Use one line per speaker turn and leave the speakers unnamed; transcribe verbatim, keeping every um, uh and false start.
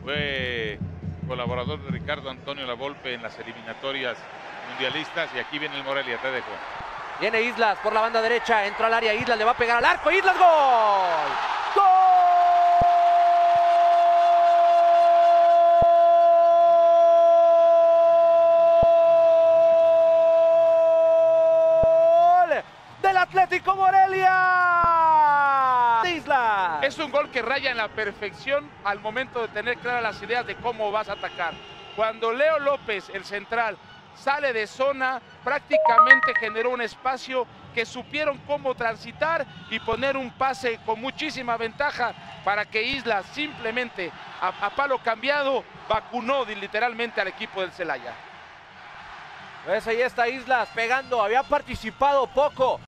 fue colaborador de Ricardo Antonio Lavolpe en las eliminatorias mundialistas, y aquí viene el Morelia, te dejo.
Viene Islas por la banda derecha, entró al área, Islas le va a pegar al arco, Islas, ¡gol! ¡Gol! Del Atlético Morelia. Islas.
Es un gol que raya en la perfección al momento de tener claras las ideas de cómo vas a atacar. Cuando Leo López, el central, sale de zona, prácticamente generó un espacio que supieron cómo transitar y poner un pase con muchísima ventaja para que Islas simplemente a, a palo cambiado vacunó literalmente al equipo del Celaya.
Pues ahí está Islas pegando, había participado poco.